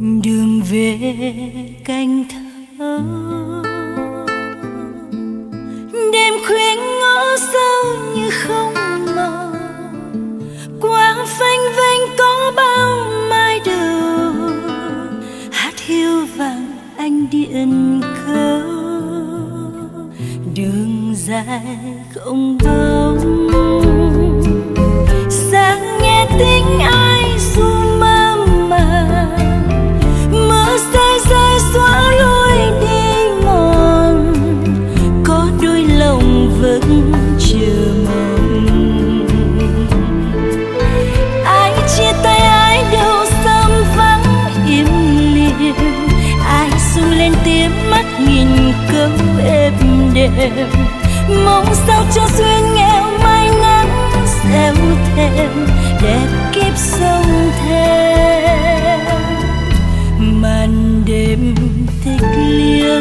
đường về canh thơ, đêm khuya ngõ sâu như không màu, qua phanh vênh có bao mai đầu, hát hiu vàng anh điện khơ, đường dài không bóng. Sáng nghe tiếng ai ru mơ màng, mưa rơi rơi xóa lối đi mòn, có đôi lòng vẫn chờ mong. Ai chia tay ai đâu sớm vắng im lìm, ai sung lên tiếng mắt nghìn câu êm đềm, mong sao cho duyên nghèo mai nắng xéo thêm đẹp kiếp sống thêm. Màn đêm tịch liêu,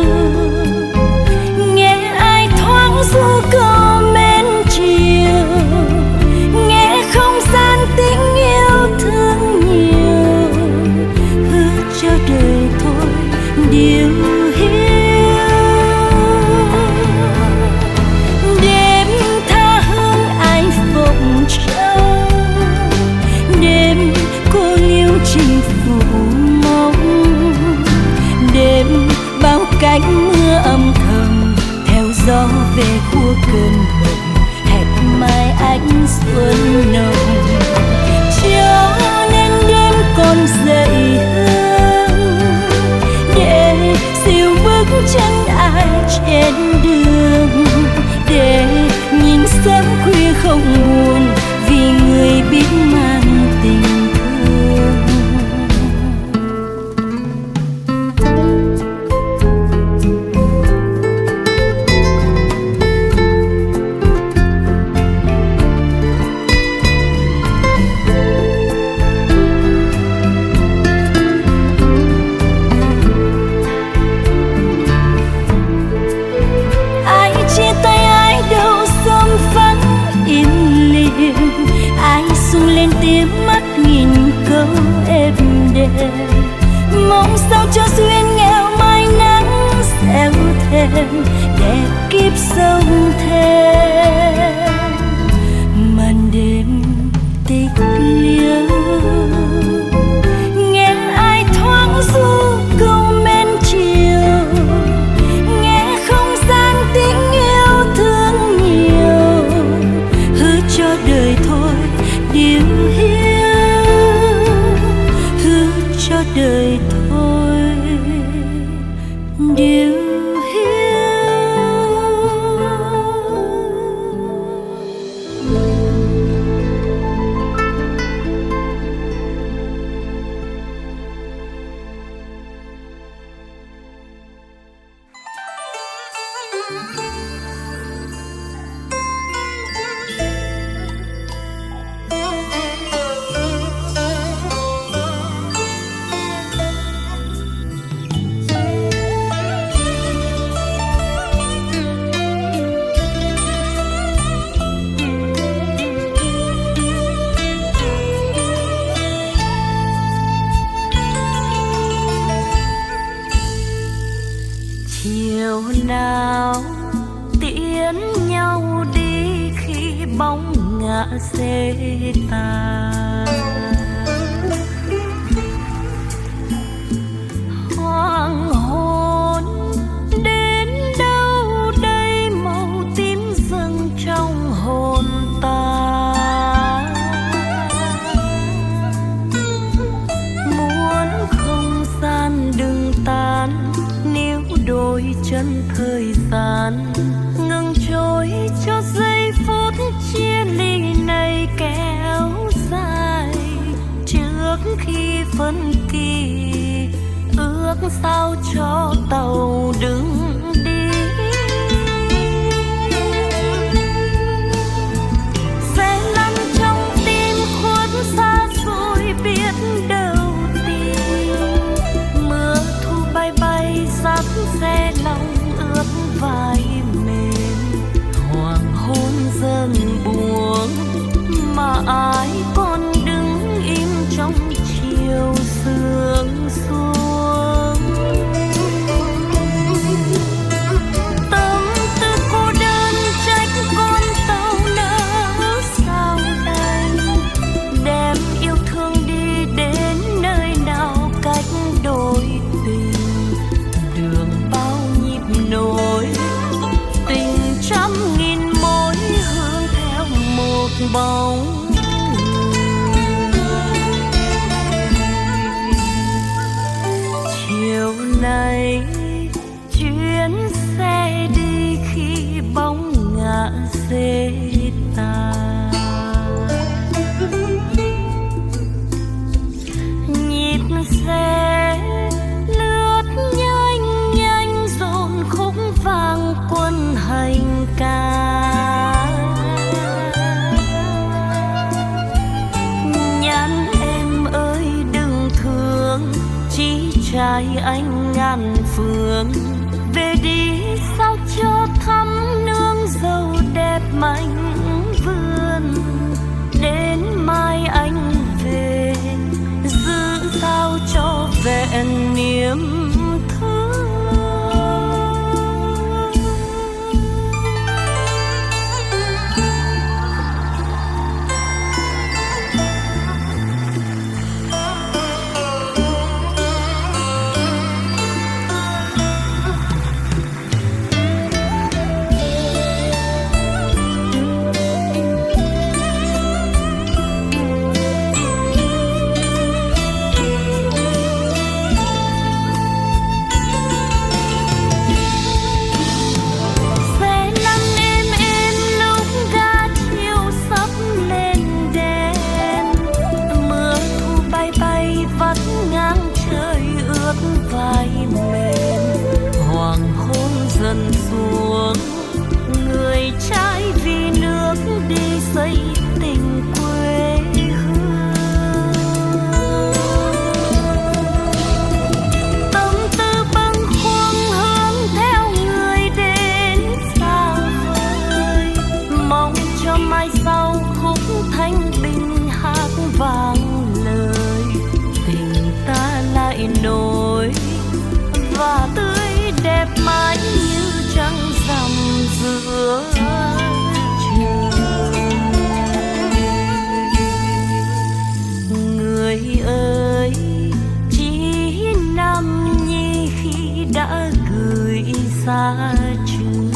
nghe ai thoáng ru câu mến chiều, nghe không gian tiếng yêu thương nhiều, hứa cho đời thôi điều hiu. Đêm tha hương ai vọng trông, đêm cô liêu trình phủ mong, đêm bao cánh mưa âm thầm theo gió về khua cơn mộng, hẹn mai ánh xuân nồng. Cho nên đêm còn dậy hương, để dìu bước chân ai trên đường, để nhìn sớm khuya không buồn vì người biết mang tình thương. Ai chia tay ai đâu sớm vắng im lìm, ai sung lên tiếng mắt nghìn câu êm đềm, mong sao cho duyên nghèo mai nắng xéo thêm đẹp kiếp sống thêm. Màn đêm tịch liêu, nghe ai thoáng ru câu mến chiều, nghe không gian tiếng yêu thương nhiều, hứa cho đời thôi điều hiu, hứa cho đời thôi điều hiu. Chiều nào tiễn nhau đi khi bóng ngã xế tàn, hoàng hôn đến đâu đây màu tím dâng trong hồn ta. Muốn không gian đừng tan, nếu đôi chân thời gian ngừng trôi cho giây phút chia ly này kéo dài, trước khi phân kỳ ước sao cho tàu đừng đi. Sẽ lăn trong tim khuất xa xôi biết đâu tìm, mưa thu bay bay dắt xe lòng ướt vai mềm, hoàng hôn dần buông mà ai còn đứng im trong chiều sương xuống. Tâm tư cô đơn trách con tàu nỡ sao đành, đem yêu thương đi đến nơi nào cách đôi tình. Đường bao nhịp nối, tình trăm nghìn mối hướng theo một bóng. Chiều nay chuyến xe đi khi bóng ngã xế tàn, nhịp xe lướt nhanh nhanh dồn khúc vang quân hành ca. Nhắn em ơi đừng thương, chỉ trai anh ngàn phương. Về đi sao cho thắm nương dâu đẹp mảnh vườn. Đến mai anh về giữ sao cho vẹn niềm thương. Dần xuống người trai vì nước đi xây tình quê hương. Tâm tư bâng khuâng hướng theo người đến xa vời, mong cho mai sau khúc thanh bình hát vang lời. Tình ta lại nổi và tươi đẹp mãi như trăng rằm giữa trời. Người ơi chỉ nam nhi khi đã gửi xa trường,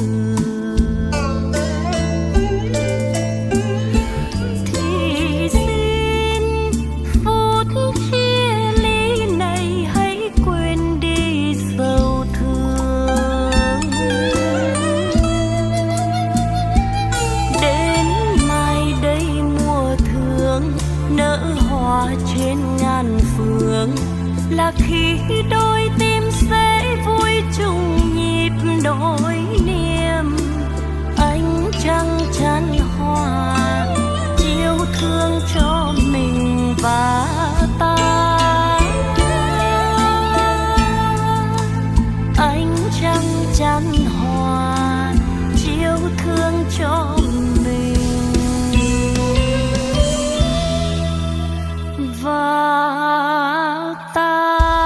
thì xin phút chia ly này hãy quên đi sầu thương. Đến mai đây mùa thương nở hoa trên ngàn phương, là khi đôi tim sẽ vui chung nhịp nỗi niềm. Ánh trăng chắn hoa chiều thương cho mình và ta. Ánh trăng chắn hoa chiều thương cho mình và ta.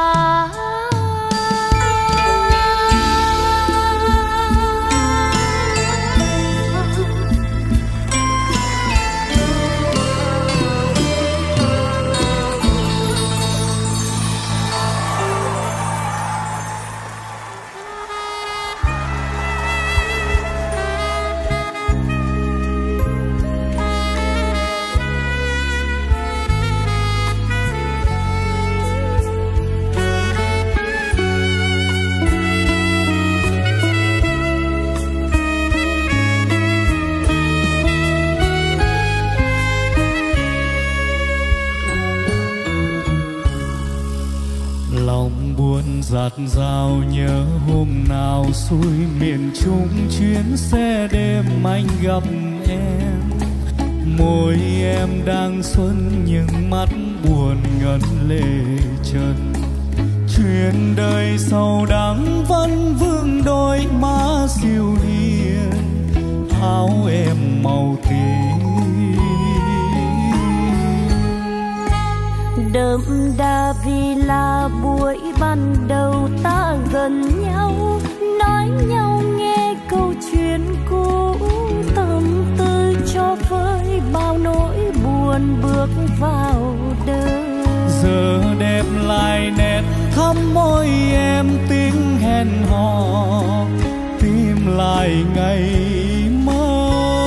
Dạt dào nhớ hôm nào xuôi miền Trung chuyến xe đêm anh gặp em. Môi em đang xuân nhưng mắt buồn ngấn lệ trần. Chuyện đời sầu đắng vẫn vương đôi má siêu hiền, áo em màu tím. Đậm đà vì là buổi bởi ban đầu ta gần nhau, nói nhau nghe câu chuyện cũ, tâm tư cho vơi bao nỗi buồn bước vào đời. Giờ đẹp lại nét thắm môi em, tiếng hẹn hò tìm lại ngày mơ.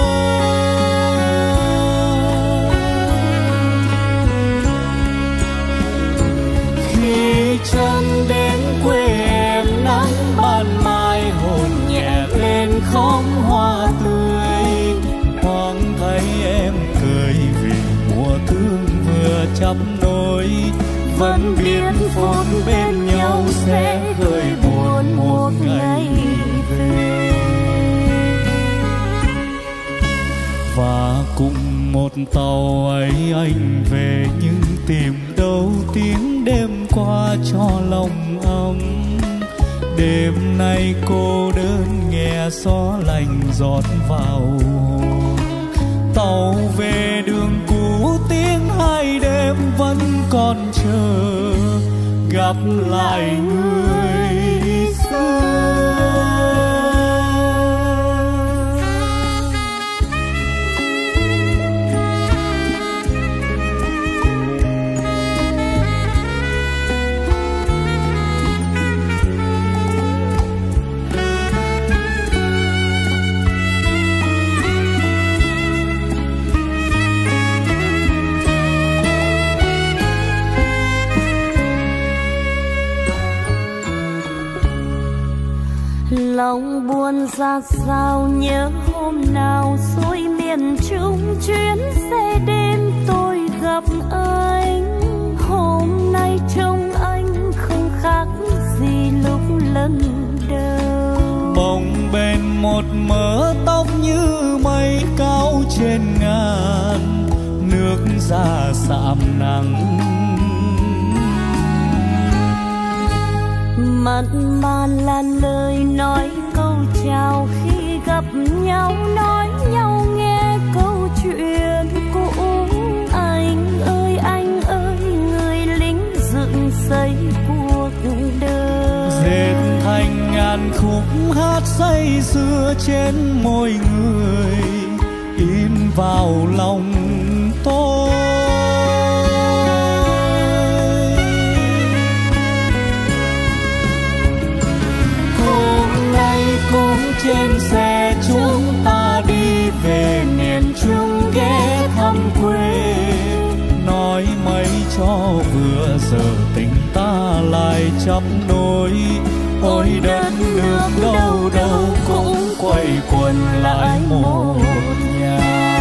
Khi chân đến quê em, nắng ban mai hồn nhẹ lên khóm hoa tươi, thoáng thấy em cười vì mùa thương vừa chắp nối. Vẫn biết phút bên nhau sẽ gợi buồn một ngày về. Và cùng một tàu ấy anh về, nhưng tìm đâu tiếng đêm qua cho lòng ấm. Đêm nay cô đơn nghe gió lạnh rót vào hồn. Tàu về đường cũ tiếng hai đêm vẫn còn chờ gặp lại người xưa. Lòng buồn ra sao nhớ hôm nào xuôi miền Trung, chuyến xe đêm tôi gặp anh. Hôm nay trông anh không khác gì lúc lần đầu. Bồng bềnh một mớ tóc như mây cao trên ngàn, nước da sạm nắng. Mặn mà là lời nói câu chào khi gặp nhau, nói nhau nghe câu chuyện cũ. Anh ơi người lính dựng xây cuộc đời, dệt thành ngàn khúc hát say sưa trên môi người, in vào lòng tôi. Cũng trên xe chúng ta đi về miền Trung ghé thăm quê, nói mấy cho vừa giờ tình ta lại chấp nối. Ôi đất nước đâu đâu cũng quay quần lại một nhà.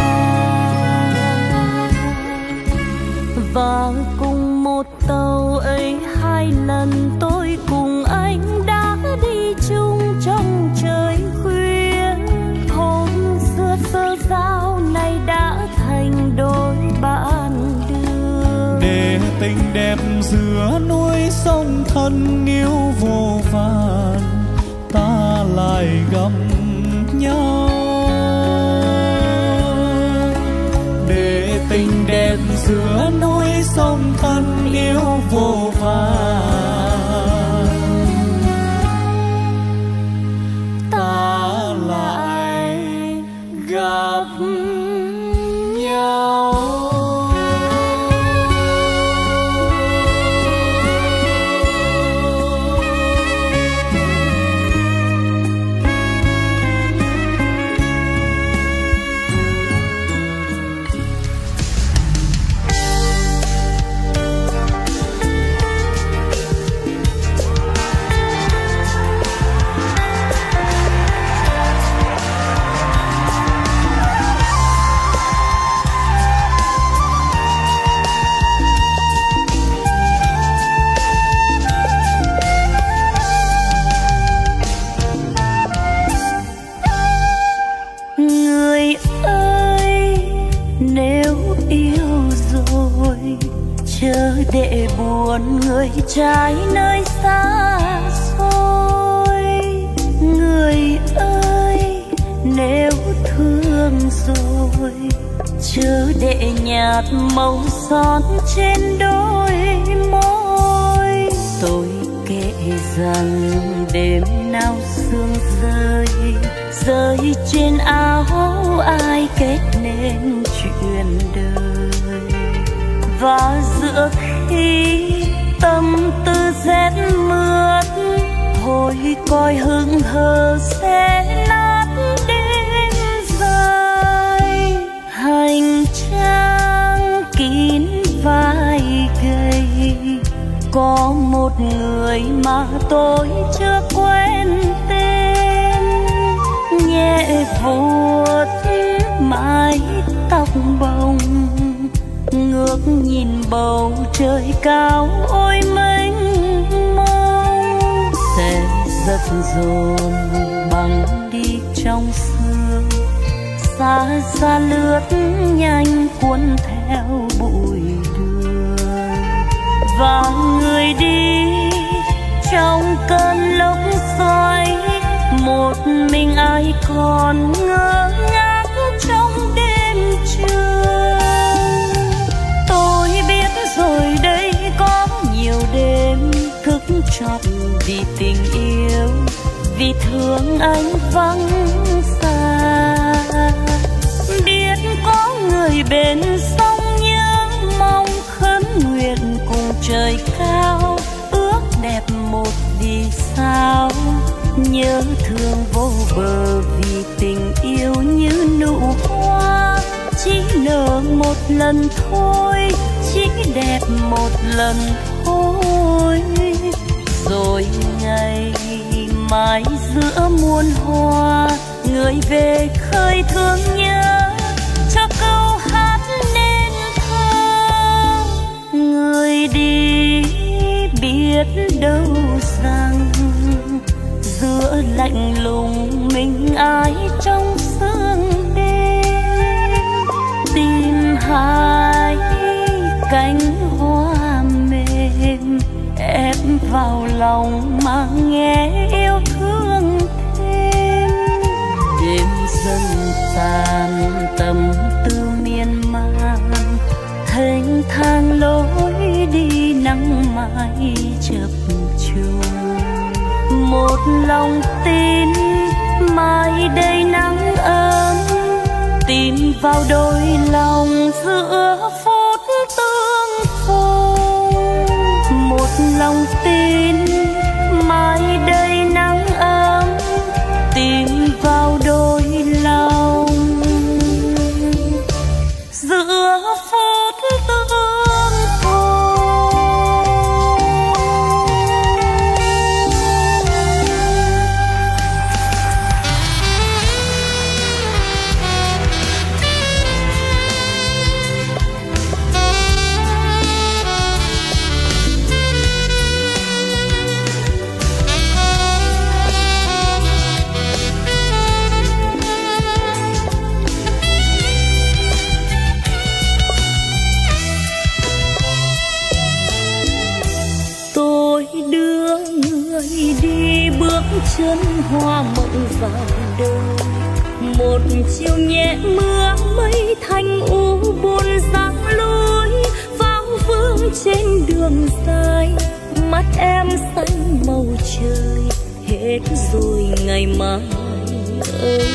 Và cùng một tàu ấy hai lần tôi cùng anh đã đi chung trong trời khuya. Hôm xưa sơ giao này đã thành đôi bạn đường, để tình đẹp giữa núi sông thân yêu vô vàn ta lại gặp nhau. Để tình đẹp giữa núi sông thân yêu vô vàn ta lại gặp nhau. Chớ để buồn người trai nơi xa xôi. Người ơi nếu thương rồi, chớ để nhạt màu son trên đôi môi. Tôi rằng đêm nào sương rơi rơi trên áo ai kết nên chuyện đời. Và giữa khi tâm tư rét mướt thôi coi hững hờ sẽ nát đêm dài. Hành trang kín vai gầy có một người mà tôi chưa quen tên, nhẹ vuốt mái tóc bồng ngước nhìn bầu trời cao ôi mênh mông. Sẽ giật dồn băng đi trong sương, xa xa lướt nhanh cuốn theo bụi đường. Và người đi trong cơn lốc xoáy, một mình ai còn ngơ ngác trong đêm trường. Tôi biết rồi đây có nhiều đêm thức trọn vì tình yêu, vì thương anh vắng xa. Biết có người bên sông nhớ mong khấn nguyện cùng trời cao, ước đẹp một vì sao nhớ thương vô bờ. Vì tình yêu như nụ hoa chỉ nở một lần thôi, chỉ đẹp một lần thôi. Rồi ngày mai giữa muôn hoa, người về khơi thương nhớ cho câu hát nên thơ. Người đi biết đâu rằng giữa lạnh lùng mình ai trong sương đêm. Tìm hai cánh hoa mềm ép vào lòng mà nghe yêu thương thêm. Đêm dần tàn tâm tư miên man, thênh thang lối đi nắng mai chập trùng. Một lòng tin mai đây nắng ấm, tìm vào đôi lòng giữa phút tương phùng. Một lòng tin mai đây nắng ấm, tìm vào đôi lòng giữa phút tương phùng. Đi bước chân hoa mộng vào đời. Một chiều nhẹ mưa mây thanh u buồn giăng lối vào vương trên đường dài. Mắt em xanh màu trời hết rồi ngày mai ơi.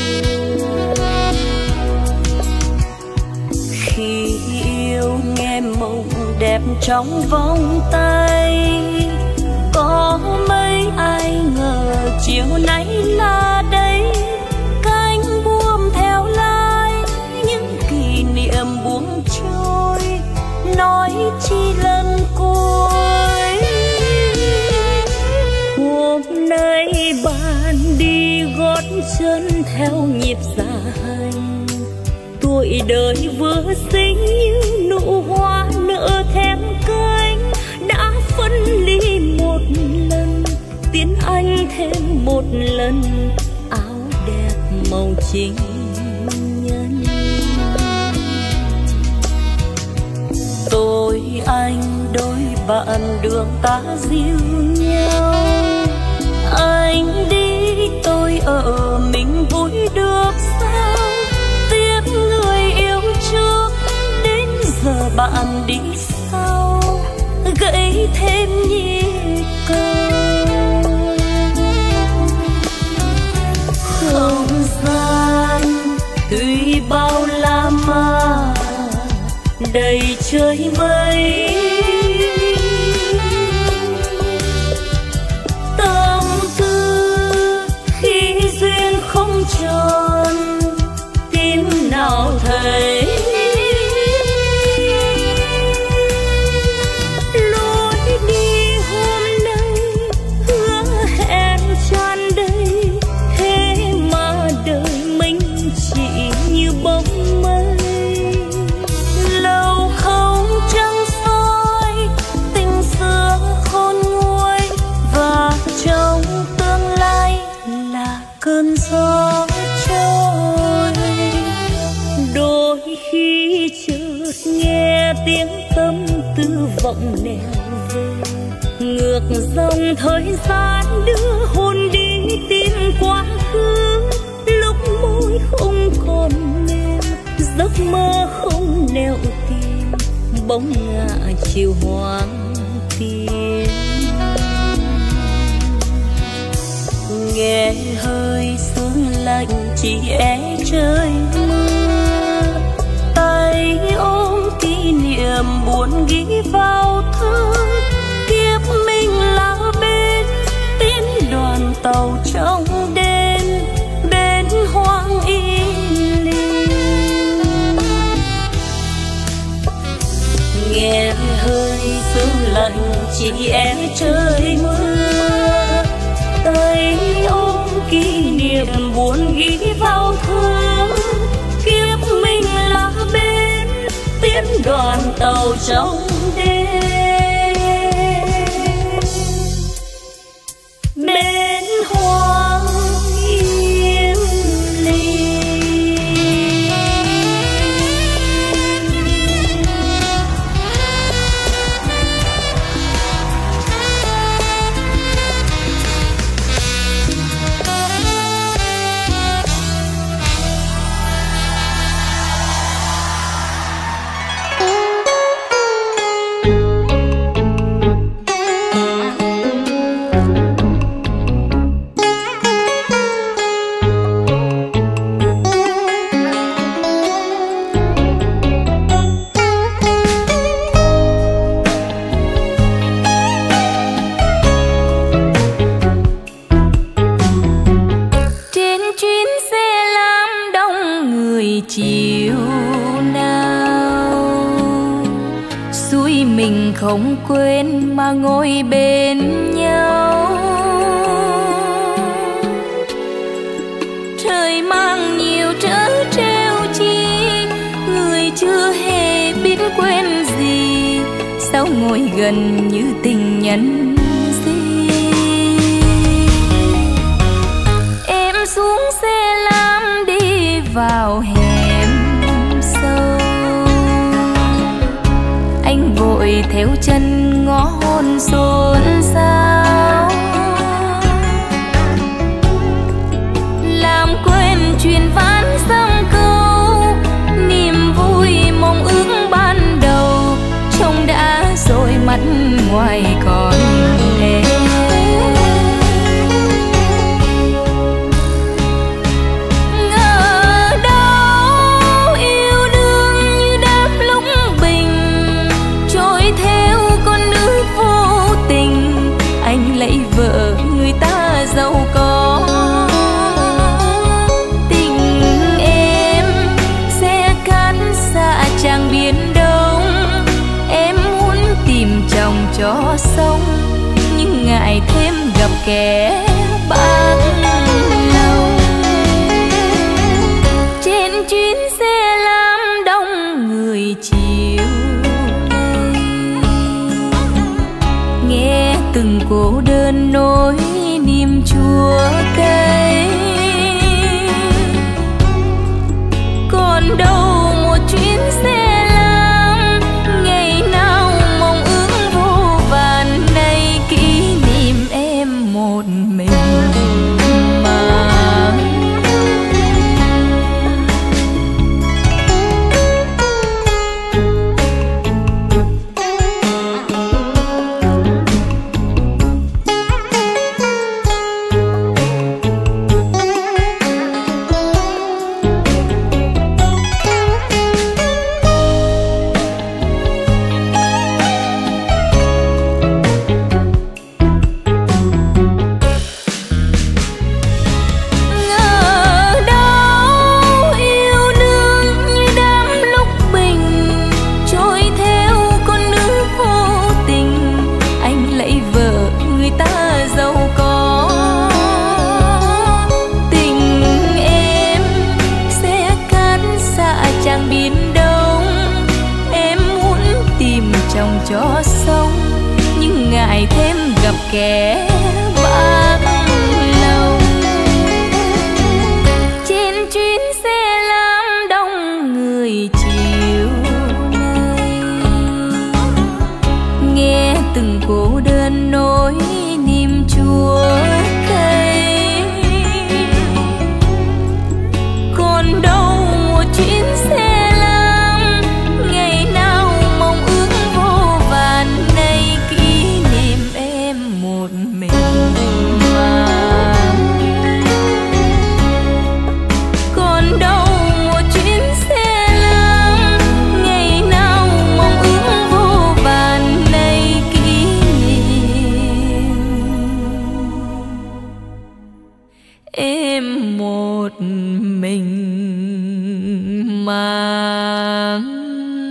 Khi yêu nghe mộng đẹp trong vòng tay, có mấy ai ngờ chiều nay là đây. Cánh buồm theo lái những kỷ niệm buông trôi, nói chi lần cuối. Hôm nay bạn đi gót chân theo nhịp xa hành, tuổi đời vừa sinh như nụ hoa nở thém cánh. Đã phân ly một lần, tiến anh thêm một lần áo đẹp màu chính nhân. Tôi anh đôi bạn đường ta dìu nhau, anh đi tôi ở mình vui được sao. Tiếc người yêu trước đến giờ bạn đi sau, gãy thêm nhịp cầu. trời mây. Tâm tư khi duyên không tròn, tim nào thấy lối đi hôm nay hứa hẹn tràn đầy. Thế mà đời mình chỉ như bóng mây, lâu không trăng soi, tình xưa khôn nguôi, và trong tương lai là cơn gió trôi. Đôi khi chợt nghe tiếng tâm tư vọng nẻo về, ngược dòng thời gian đưa hồn đi tìm quá khứ. Lúc môi không còn mềm, giấc mơ không nẻo tìm, bóng ngả chiều hoang tiên. Nghe hơi sương lạnh chỉ é trời mưa, tay ôm kỷ niệm buồn ghi vào thơ. Kiếp mình là bên tiến đoàn tàu trong đêm, bên hoang yên linh. Nghe hơi sương lạnh chỉ é trời mưa, tay ôm kỷ niệm buồn ghi vào thơ. Kiếp mình là bên tiến đoàn tàu trong đêm, bên hoang yên linh. Không quên mà ngồi bên nhau, trời mang nhiều trớ trêu chi, người chưa hề biết quên gì, sao ngồi gần như tình nhân gì. Em xuống xe lam đi vào hẻm sâu, anh vội theo chân ngó hôn xôn xao, làm quên chuyện vãn dăm câu. Niềm vui mong ước ban đầu trông đã rồi mắt ngoài còn em. Vợ người ta giàu có, tình em sẽ cát xa chàng biển đông. Em muốn tìm chồng cho xong, nhưng ngại thêm gặp kẻ bạc lòng. Trên chuyến xe lam đông người chiều nay, nghe từng cô đơn nỗi niềm chua cay. Còn đâu một chuyến xe lam, ngày nào mong ước vô vàn, nay kỷ niệm em một mình mà. kẻ bạc lòng. Trên chuyến xe lam đông người chiều nay, nghe từng cô đơn nối niềm chua cay. Còn đâu một chuyến xe lam, ngày nào mong ước vô vàn, nay kỷ niệm em một mình mang. Còn đâu một chuyến xe lam, ngày nào mong ước vô vàn, nay kỷ niệm em một mình mang.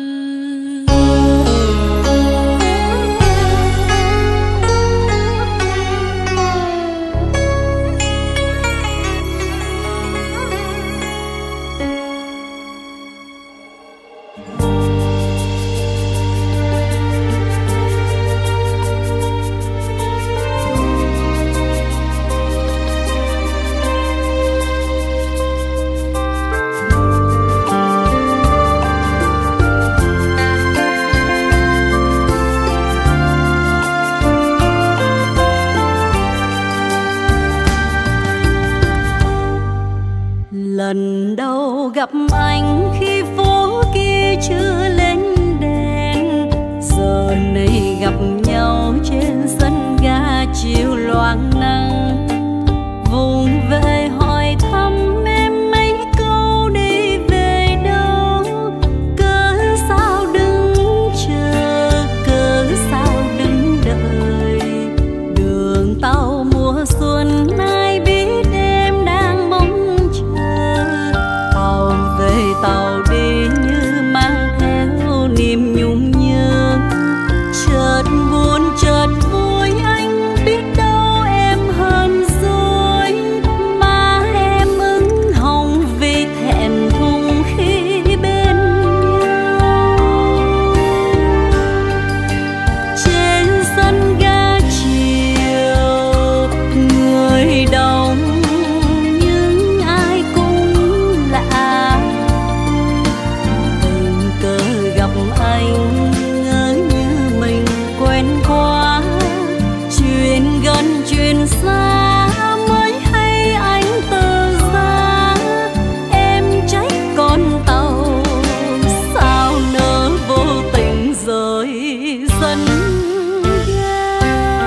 Lần đầu gặp anh khi phố kia chưa lên đèn, giờ này gặp nhau trên sân ga chiều loang nắng. Vùng về hỏi thăm em mấy câu đi về đâu, cớ sao đứng chờ, cớ sao đứng đợi. Đường tàu mùa xuân ai biết em đang mong chờ, tàu về tàu đi như mang theo niềm nhung nhớ. Chợt buồn chợt vui anh biết đâu em hơn rồi, má em ửng hồng vì thẹn thùng khi bên nhau. Trên sân ga chiều người đông nhưng ai cũng lạ, tình cờ gặp anh ngỡ như mình quen quá. Chuyện gần chuyện xa mới hay anh từ ra, em trách con tàu sao nỡ vô tình rời sân ga.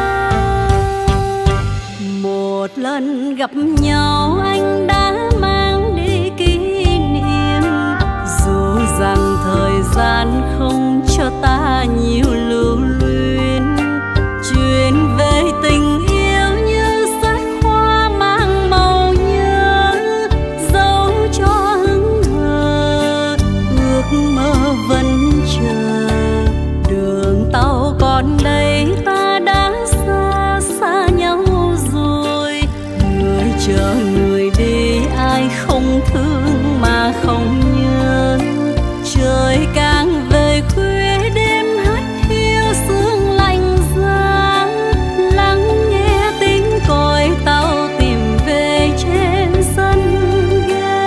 Một lần gặp nhau anh đã mang đi kỷ niệm, dù rằng thời gian không cho ta nhiều lưu luyến. Chuyện về tình yêu như sắc hoa mang màu nhớ, dấu cho hững hờ ước mơ vẫn chờ. Đường tàu còn đây ta đã xa xa nhau rồi, người chờ người đi ai không thương mà không nhớ. Trời càng về khuya đêm hắt hiu sương lạnh giá, lắng nghe tiếng còi tàu tìm về trên sân ga.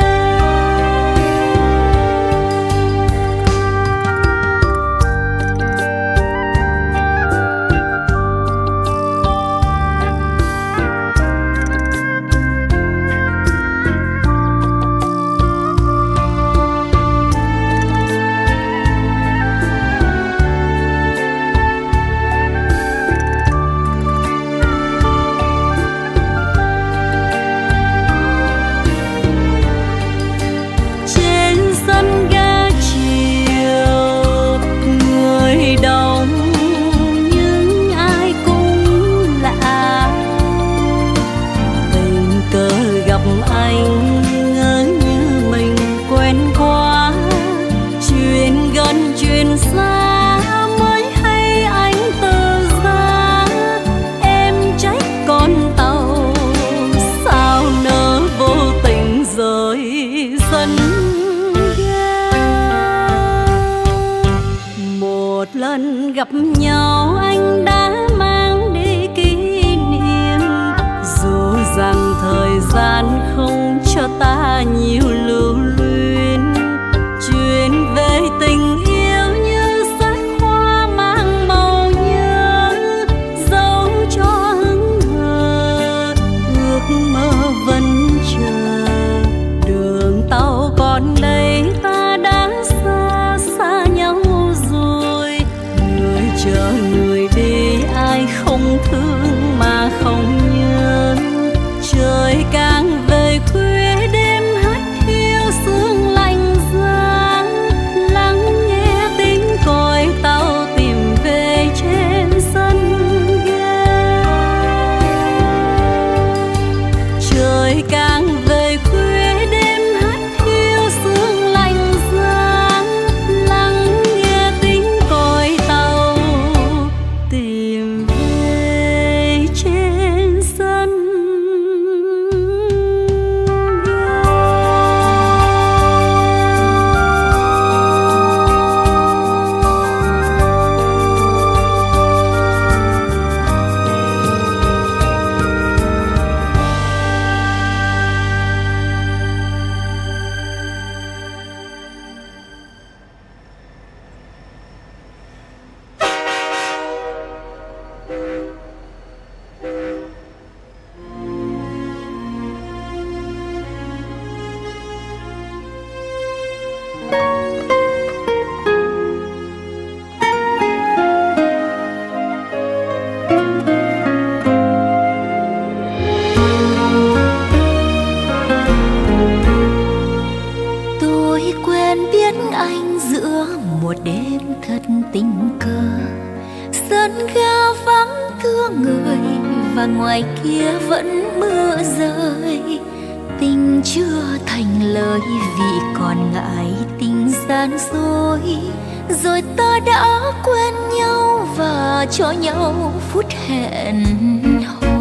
Trên sân ga chiều người đông nhưng ai cũng lạ, tình cờ gặp anh ngỡ như mình quen quá. Chuyện gần chuyện xa mới hay anh từ ra, em trách con tàu sao nỡ vô tình rời sân ga. Một lần gặp nhau anh đã mang đi kỷ qua nhiều lưu luyến, chuyện về tình yêu như sắc hoa mang màu nhớ, dấu cho hững hờ ước mơ vẫn chờ. Đường tàu còn đây ta đã xa xa nhau rồi, người chờ người đi ai không thương mà không nhớ. Trời càng về khuya đêm hắt hiu sương lạnh giá, lắng nghe tiếng còi tàu tìm về trên sân ga. Trời càng về khuya đêm hắt hiu sương lạnh giá, lắng nghe tiếng còi tàu tìm về trên sân ga. Tôi quen biết anh giữa một đêm thật tình cờ, sân ga vắng thưa người và ngoài kia vẫn mưa rơi. Tình chưa thành lời vì còn ngại tình gian dối, rồi ta đã quen nhau và cho nhau phút hẹn hò.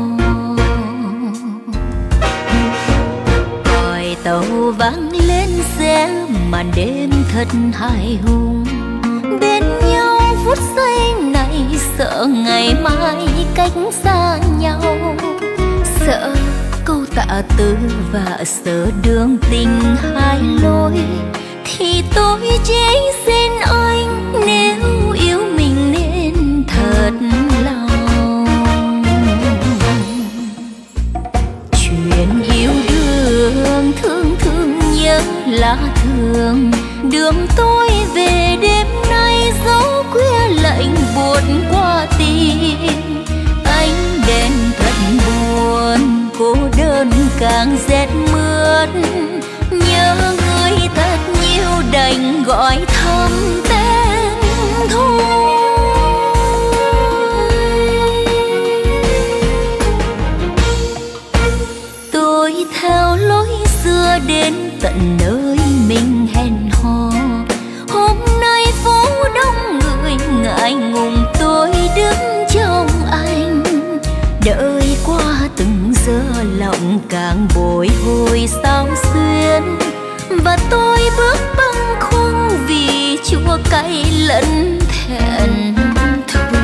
Còi tàu vang lên xe màn đêm thật hài hùng, bên nhau phút giây này sợ ngày mai cách xa nhau. Sợ câu tạ từ và sợ đường tình hai lối, thì tôi chỉ xin anh nếu yêu mình nên thật lòng. Chuyện yêu đương thương thương nhớ là thường, đường tôi về đêm nay dấu khuya lạnh buồn qua tim. Ánh đèn thật buồn, cô đơn càng rét mướt, nhớ người thật nhiều đành gọi thầm tên thôi. Tôi theo lối xưa đến tận nơi mình hẹn hò, hôm nay phố đông người ngại ngùng tôi đứng trong anh. Đợi qua từng giờ lòng càng bồi hồi sao xuyên, và tôi bước bâng khuâng vì chua cay lẫn thẹn thùng.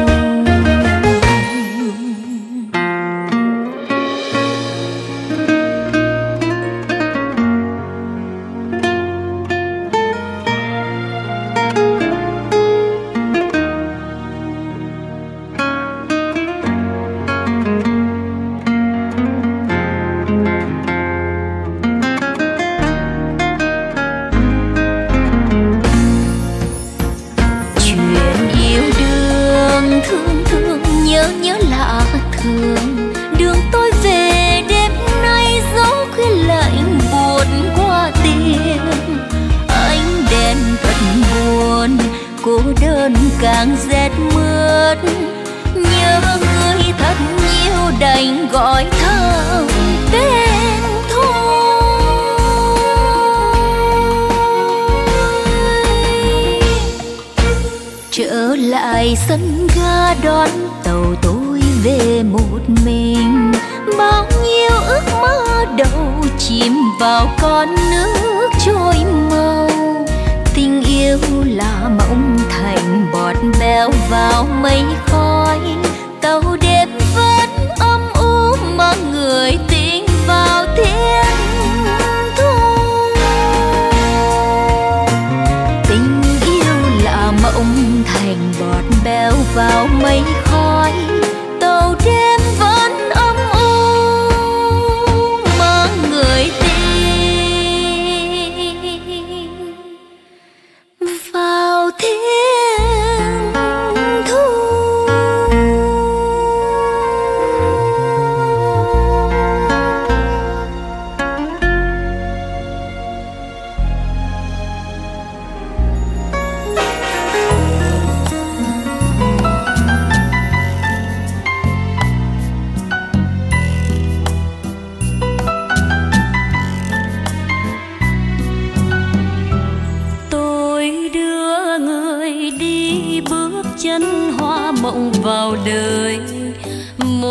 Càng rét mướt, nhớ người thật nhiều đành gọi thầm tên thôi. Trở lại sân ga đón tàu tôi về một mình, bao nhiêu ước mơ đầu chìm vào con nước trôi màu. Tình yêu là mộng thành bọt béo vào mây khói, tàu đêm vẫn âm u mà người tình vào thiên thu.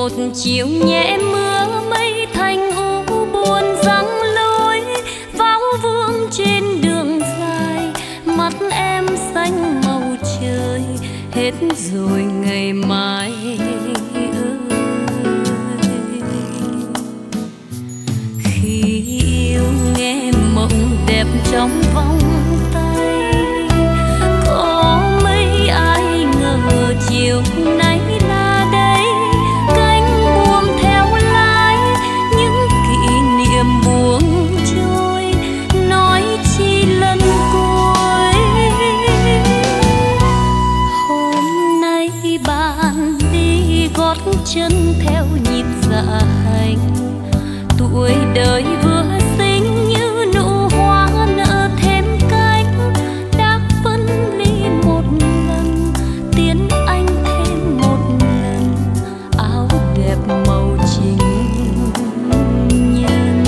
một chiều nhẹ mưa mây thành u buồn răng lối vào vương trên đường dài, mắt em xanh màu trời hết rồi ngày mai ơi. Khi yêu nghe mộng đẹp trong vòng tay, có mấy ai ngờ chiều nay là đây cánh buồm theo lái những kỷ niệm buông trôi, nói chi lần cuối. Hôm nay bạn đi gót chân theo nhịp dạ hành, tuổi đời vừa xinh như nụ hoa nở thêm cánh, đã phân ly một lần tiến anh thêm một lần áo đẹp màu trình nhân.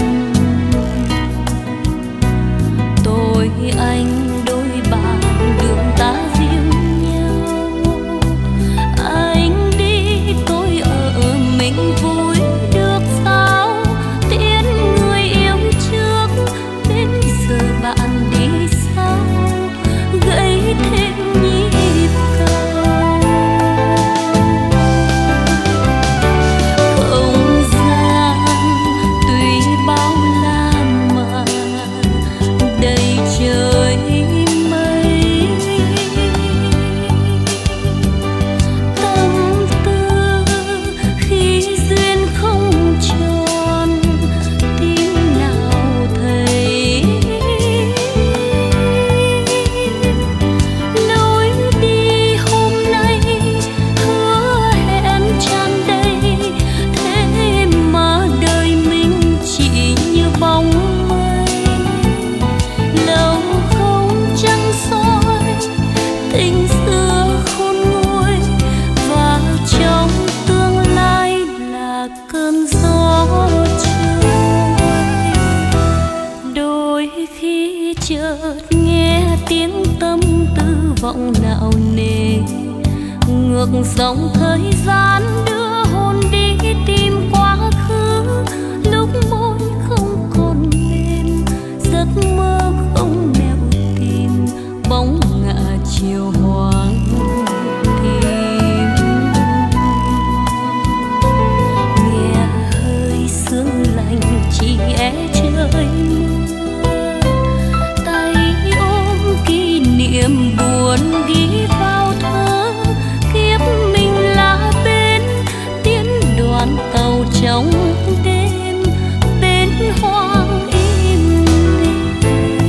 Tôi anh đôi bạn đường ta riêng nhau, anh đi tôi ở mình vui được sao, tiễn người yêu trước đến giờ bạn đi sau gãy thêm nhịp cầu. Không gian tuy bao la mà đầy trời mây, tâm tư khi duyên không tròn tim nào thấy. Lối đi hôm nay hứa hẹn tràn đầy, thế mà đời mình chỉ như bóng mây. Lâu không trăng soi tình xưa khôn nguôi, và trong tương lai là cơn gió trôi. Đôi khi chợt nghe tiếng tâm tư vọng nạo nề, ngược dòng thời gian đưa hồn đi tìm quá khứ. Lúc môi không còn mềm, giấc mơ không nẻo tìm, bóng ngả chiều hoàng tìm. Nghe hơi sương lạnh chỉ é trời mưa, tay ôm kỷ niệm buồn ghi vào thơ. Kiếp mình là bên tiến đoàn tàu trong đêm, bên hoang im lìm.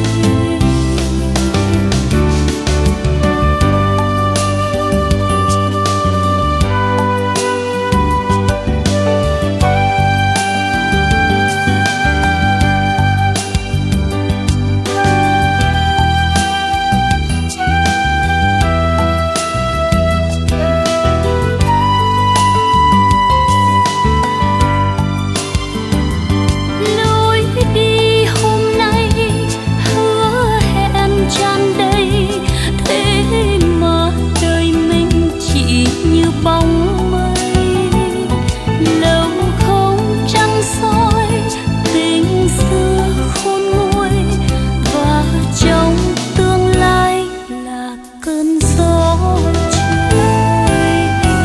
Lối đi hôm nay hứa hẹn tràn đầy, thế mà đời mình chỉ như bóng mây. Lâu không trăng soi tình xưa khôn nguôi, và trong tương lai là cơn gió trôi.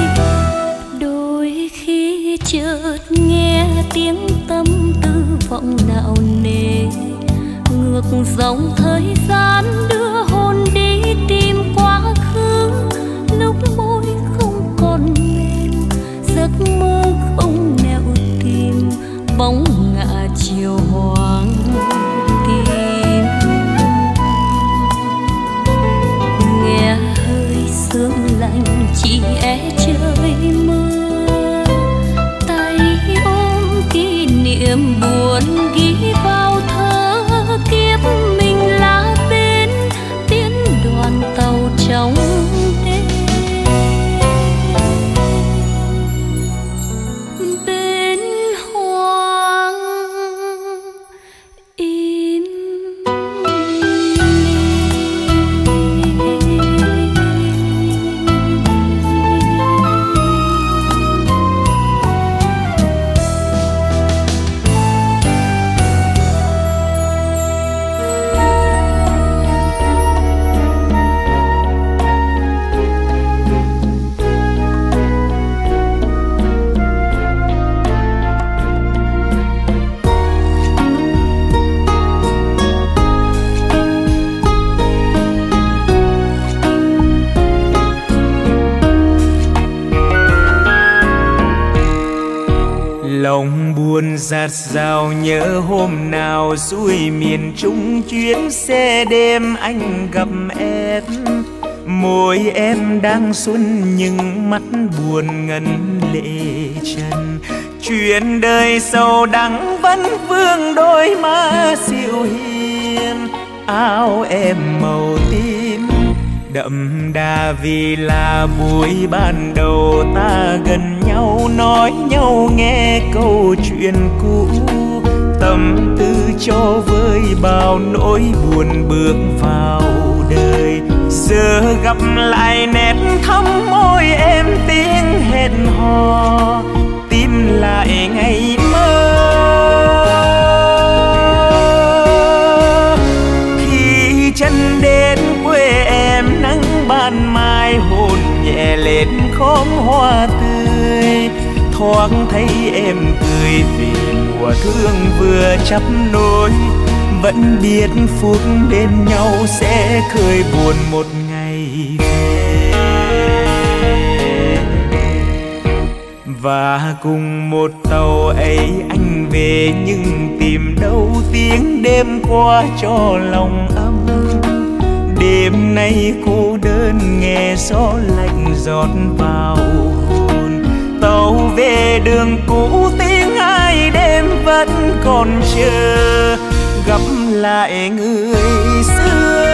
Đôi khi chợt nghe tiếng tâm tư vọng nạo nề, ngược dòng thời gian đưa hồn đi tìm quá khứ. Lúc môi không còn mềm, giấc mơ không nẻo tìm, bóng ngả chiều hoàng tìm. Nghe hơi sương lạnh chỉ é trời mưa, tay ôm kỷ niệm buồn ghi vào thơ. Kiếp mình là bên tiến đoàn tàu trong đêm, bên hoang im lìm. Lòng buồn dạt dào nhớ hôm nào xuôi miền Trung chuyến xe đêm anh gặp em. Môi em đang xuân nhưng mắt buồn ngấn lệ trần. Chuyện đời sầu đắng vẫn vương đôi má dịu hiền. Áo em màu tím đậm đà vì là buổi ban đầu ta gần nhau, nói nhau nghe câu chuyện cũ. Tâm tư cho vơi bao nỗi buồn bước vào đời. Giờ gặp lại nét thắm môi em tiếng hẹn hò, tìm lại ngày mơ. Khi chân đến quê em nắng ban mai hôn nhẹ lên khóm hoa tươi. Thoáng thấy em cười vì mùa thương vừa chắp nối. Vẫn biết phút bên nhau sẽ khơi buồn một ngày về. Và cùng một tàu ấy anh về, nhưng tìm đâu tiếng đêm qua cho lòng ấm. Đêm nay cô đơn nghe gió lạnh giọt vào hồn. Tàu về đường cũ tiếng ai đêm vẫn còn chờ, gặp lại người xưa.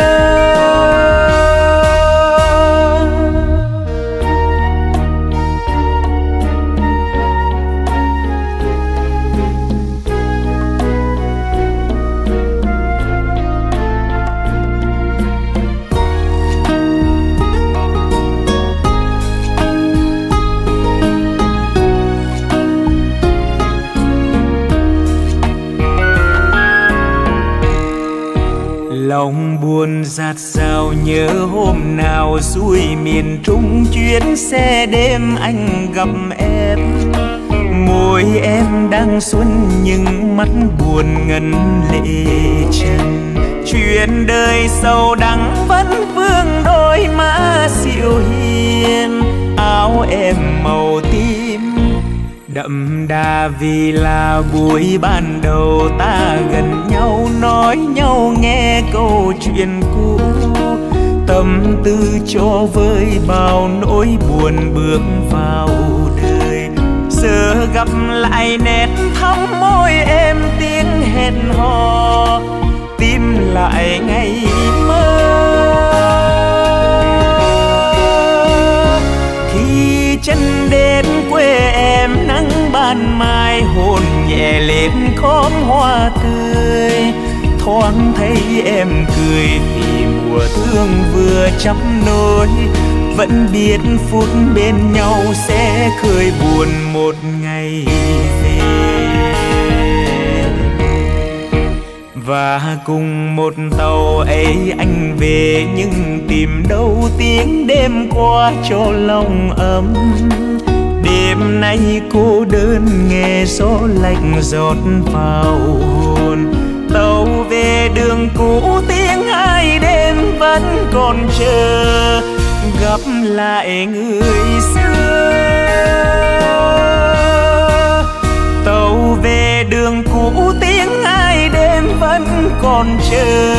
Lòng buồn dạt dào nhớ hôm nào xuôi miền Trung chuyến xe đêm anh gặp em. Môi em đang xuân nhưng mắt buồn ngấn lệ trần. Chuyện đời sầu đắng vẫn vương đôi má dịu hiền. Áo em màu tím đậm đà vì là buổi ban đầu ta gần nhau, nói nhau nghe câu chuyện cũ. Tâm tư cho vơi bao nỗi buồn bước vào đời. Giờ gặp lại nét thắm môi em tiếng hẹn hò, tìm lại ngày mơ. Khi chân đến quê em nắng ban mai hôn nhẹ lên khóm hoa tươi. Thoáng thấy em cười vì mùa thương vừa chắp nối. Vẫn biết phút bên nhau sẽ khơi buồn một ngày về. Và cùng một tàu ấy anh về, nhưng tìm đâu tiếng đêm qua cho lòng ấm. Đêm nay cô đơn nghe gió lạnh giọt vào hồn. Tàu về đường cũ tiếng ai đêm vẫn còn chờ, gặp lại người xưa. Tàu về đường cũ tiếng ai đêm vẫn còn chờ,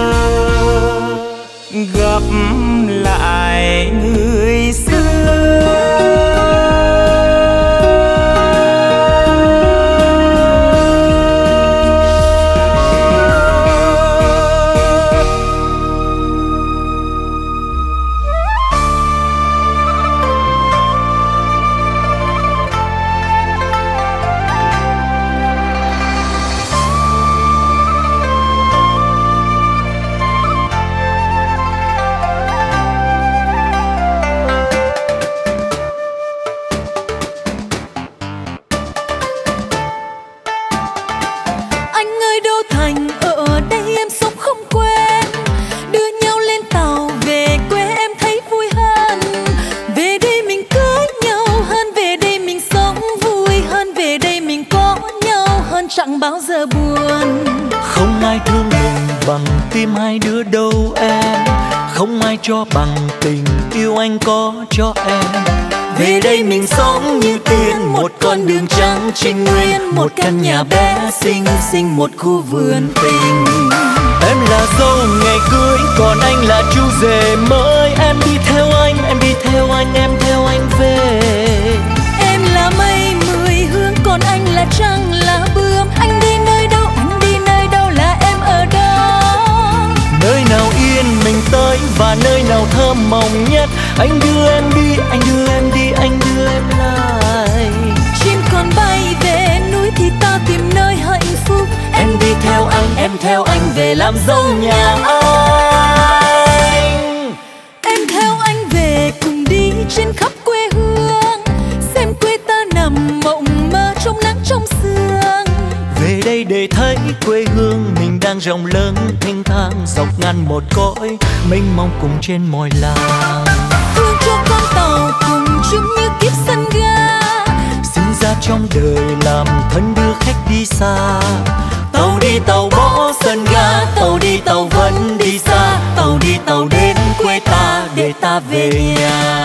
gặp lại người xưa. Chẳng bao giờ buồn. Không ai thương mình bằng tim hai đứa đâu em. Không ai cho bằng tình yêu anh có cho em. Về đây mình sống như tiên, một con đường trắng trinh nguyên, một căn nhà bé xinh xinh, một khu vườn tình. Em là dâu ngày cưới, còn anh là chú rể mới. Em đi theo anh, em đi theo anh, em theo anh về. Em là mây mười hương, còn anh là trăng là bướm. Anh đi nơi đâu, anh đi nơi đâu là em ở đó. Nơi nào yên mình tới và nơi nào thơm mộng nhất. Anh đưa em đi, anh đưa em đi, anh đưa em lại. Chim còn bay về núi thì ta tìm nơi hạnh phúc. Em đi theo anh, em theo anh về làm dâu nhà anh. Em theo anh về cùng đi trên khắp quê hương, xem quê ta nằm mộng mơ trong nắng trong sương. Về đây để thấy quê hương mình đang rộng lớn thênh thang, dọc ngàn một cõi mênh mông cùng trên mọi làng. Thương cho con tàu cùng chung như kiếp sân ga, sinh ra trong đời làm thân đưa khách đi xa. Tàu đi tàu bỏ sân ga, tàu đi tàu vẫn đi xa. Tàu đi tàu đến quê ta để ta về nhà.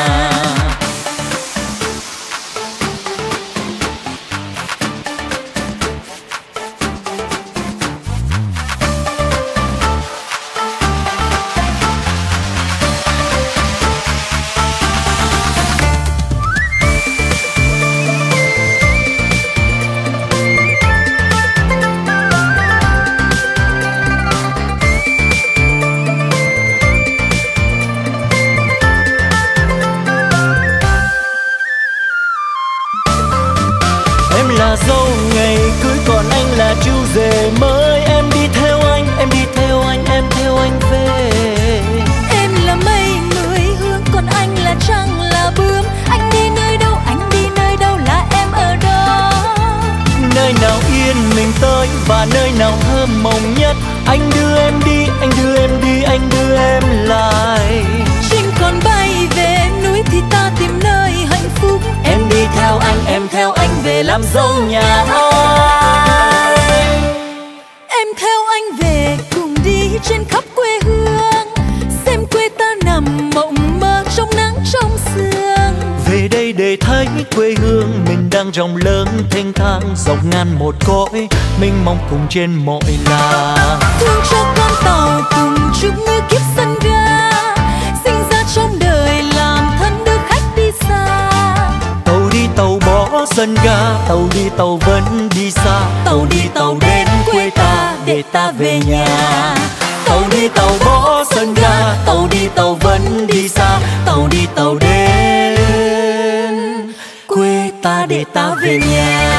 Là dâu ngày cưới, còn anh là chú rể mới. Em đi theo anh, em đi theo anh, em theo anh về. Em là mây mười hương, còn anh là trăng là bướm. Anh đi nơi đâu, anh đi nơi đâu là em ở đó. Nơi nào yên mình tới và nơi nào thơm mộng nhất. Anh đưa em đi, anh đưa em đi, anh đưa em lại. Chim còn bay về núi thì ta tìm nơi hạnh phúc. Em đi theo anh, em theo anh về làm dâu nhà anh. Em theo anh về cùng đi trên khắp quê hương, xem quê ta nằm mộng mơ trong nắng trong sương. Về đây để thấy quê hương mình đang rộng lớn thênh thang, dọc ngàn một cõi mênh mông cùng trên mọi làng. Thương cho con tàu cùng chung như kiếp sân ga, sinh ra trong đời làm thân đưa khách đi xa. Tàu đi tàu bỏ sân ga, tàu đi tàu vẫn đi xa. Tàu đi tàu đến quê ta để ta về nhà. Tàu đi tàu bỏ sân ga, tàu đi tàu vẫn đi xa. Tàu đi tàu đến quê ta để ta về nhà.